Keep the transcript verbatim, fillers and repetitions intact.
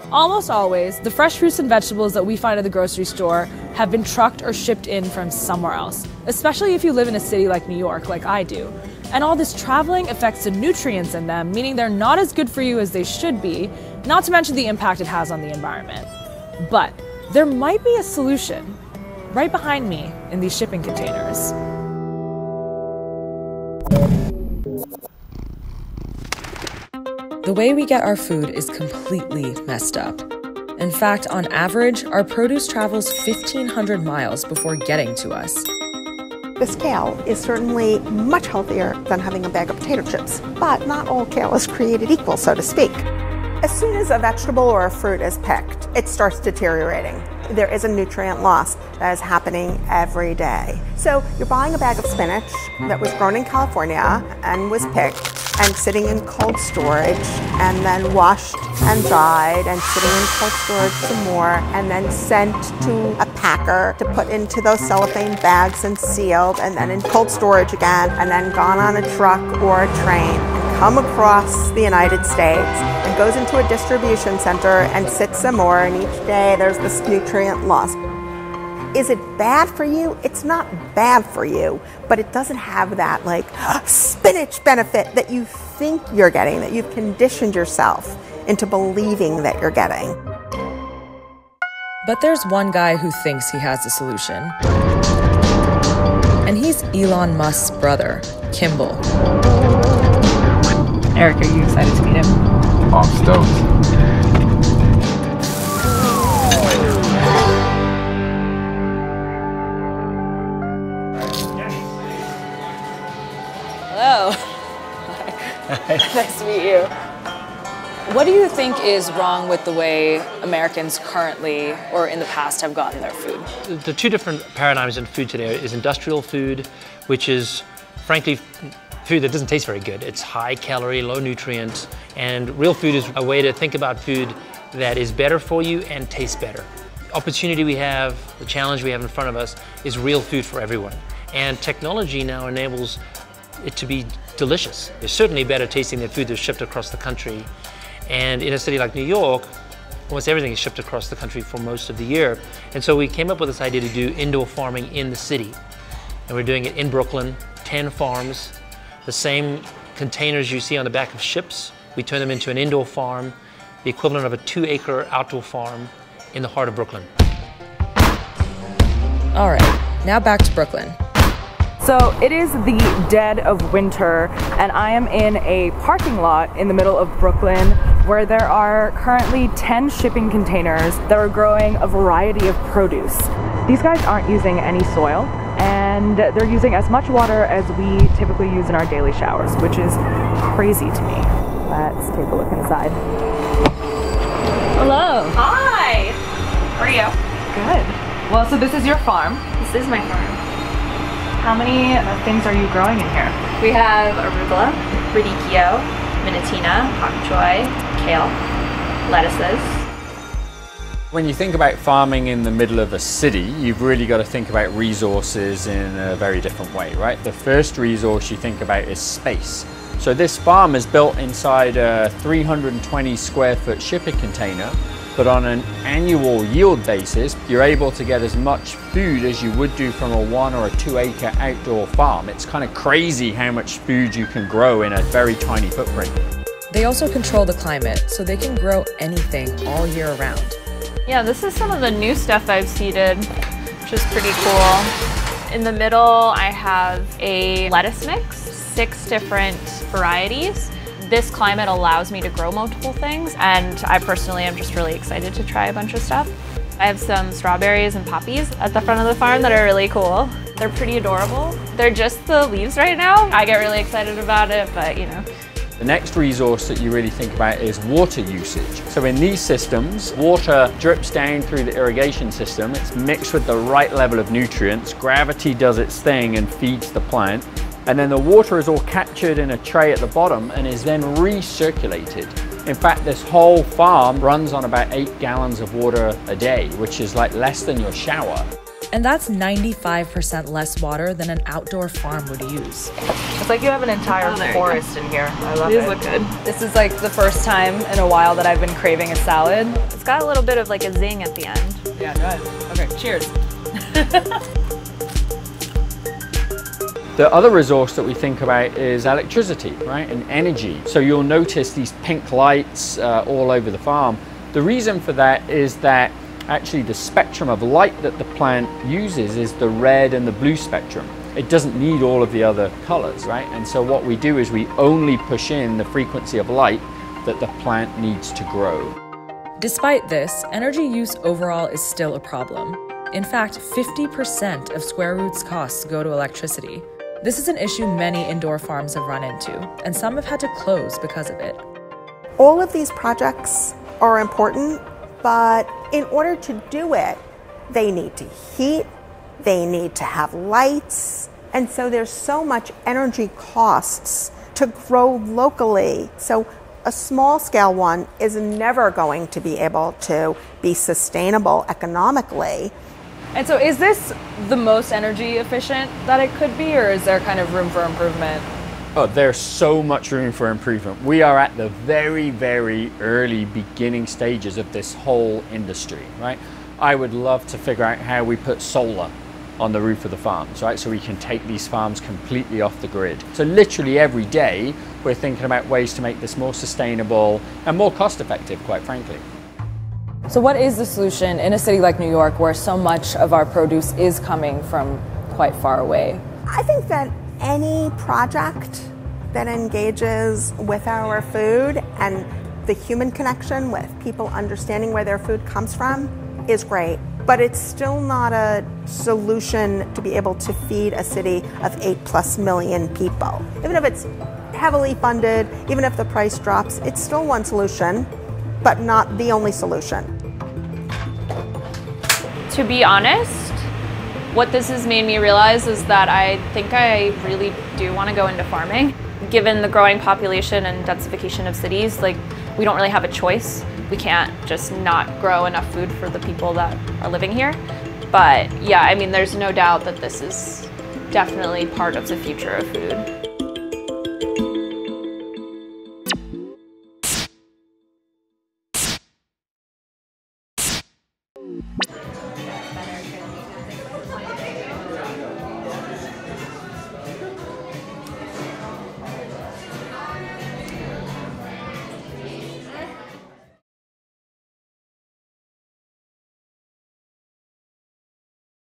Almost always, the fresh fruits and vegetables that we find at the grocery store have been trucked or shipped in from somewhere else, especially if you live in a city like New York, like I do. And all this traveling affects the nutrients in them, meaning they're not as good for you as they should be, not to mention the impact it has on the environment. But there might be a solution right behind me in these shipping containers. The way we get our food is completely messed up. In fact, on average, our produce travels fifteen hundred miles before getting to us. This kale is certainly much healthier than having a bag of potato chips, but not all kale is created equal, so to speak. As soon as a vegetable or a fruit is picked, it starts deteriorating. There is a nutrient loss that is happening every day. So you're buying a bag of spinach that was grown in California and was picked and sitting in cold storage and then washed and dried and sitting in cold storage some more and then sent to a packer to put into those cellophane bags and sealed and then in cold storage again and then gone on a truck or a train and come across the United States and goes into a distribution center and sits some more, and each day there's this nutrient loss. Is it bad for you? It's not bad for you, but it doesn't have that like spinach benefit that you think you're getting, that you've conditioned yourself into believing that you're getting. But there's one guy who thinks he has the solution. And he's Elon Musk's brother, Kimbal. Eric, are you excited to meet him? I'm stoked. Hello. Nice to meet you. What do you think is wrong with the way Americans currently or in the past have gotten their food? The two different paradigms in food today is industrial food, which is frankly food that doesn't taste very good. It's high calorie, low nutrients, and real food is a way to think about food that is better for you and tastes better. The opportunity we have, the challenge we have in front of us is real food for everyone. And technology now enables it to be delicious. It's certainly better tasting than food that's shipped across the country. And in a city like New York, almost everything is shipped across the country for most of the year. And so we came up with this idea to do indoor farming in the city. And we're doing it in Brooklyn, ten farms, the same containers you see on the back of ships. We turn them into an indoor farm, the equivalent of a two acre outdoor farm in the heart of Brooklyn. All right, now back to Brooklyn. So it is the dead of winter, and I am in a parking lot in the middle of Brooklyn where there are currently ten shipping containers that are growing a variety of produce. These guys aren't using any soil, and they're using as much water as we typically use in our daily showers, which is crazy to me. Let's take a look inside. Hello. Hi. How are you? Good. Well, so this is your farm. This is my farm. How many uh, things are you growing in here? We have arugula, radicchio, minutina, pak choy, kale, lettuces. When you think about farming in the middle of a city, you've really got to think about resources in a very different way, right? The first resource you think about is space. So this farm is built inside a three hundred twenty square foot shipping container, but on an annual yield basis, you're able to get as much food as you would do from a one or a two acre outdoor farm. It's kind of crazy how much food you can grow in a very tiny footprint. They also control the climate, so they can grow anything all year round. Yeah, this is some of the new stuff I've seeded, which is pretty cool. In the middle, I have a lettuce mix, six different varieties. This climate allows me to grow multiple things, and I personally am just really excited to try a bunch of stuff. I have some strawberries and poppies at the front of the farm that are really cool. They're pretty adorable. They're just the leaves right now. I get really excited about it, but you know. The next resource that you really think about is water usage. So in these systems, water drips down through the irrigation system. It's mixed with the right level of nutrients. Gravity does its thing and feeds the plant. And then the water is all captured in a tray at the bottom and is then recirculated. In fact, this whole farm runs on about eight gallons of water a day, which is like less than your shower. And that's ninety-five percent less water than an outdoor farm would use. It's like you have an entire oh, forest in here. I love it. These look good. This is like the first time in a while that I've been craving a salad. It's got a little bit of like a zing at the end. Yeah, good. Okay, cheers. The other resource that we think about is electricity, right, and energy. So you'll notice these pink lights uh, all over the farm. The reason for that is that actually the spectrum of light that the plant uses is the red and the blue spectrum. It doesn't need all of the other colors, right? And so what we do is we only push in the frequency of light that the plant needs to grow. Despite this, energy use overall is still a problem. In fact, fifty percent of Square Root's costs go to electricity. This is an issue many indoor farms have run into, and some have had to close because of it. All of these projects are important, but in order to do it, they need to heat, they need to have lights, and so there's so much energy costs to grow locally. So a small scale one is never going to be able to be sustainable economically. And so is this the most energy efficient that it could be, or is there kind of room for improvement? Oh, there's so much room for improvement. We are at the very, very early beginning stages of this whole industry, right? I would love to figure out how we put solar on the roof of the farms, right? So we can take these farms completely off the grid. So literally every day, we're thinking about ways to make this more sustainable and more cost effective, quite frankly. So what is the solution in a city like New York where so much of our produce is coming from quite far away? I think that any project that engages with our food and the human connection with people understanding where their food comes from is great. But it's still not a solution to be able to feed a city of eight plus million people. Even if it's heavily funded, even if the price drops, it's still one solution, but not the only solution. To be honest, what this has made me realize is that I think I really do want to go into farming. Given the growing population and densification of cities, like, we don't really have a choice. We can't just not grow enough food for the people that are living here. But yeah, I mean, there's no doubt that this is definitely part of the future of food.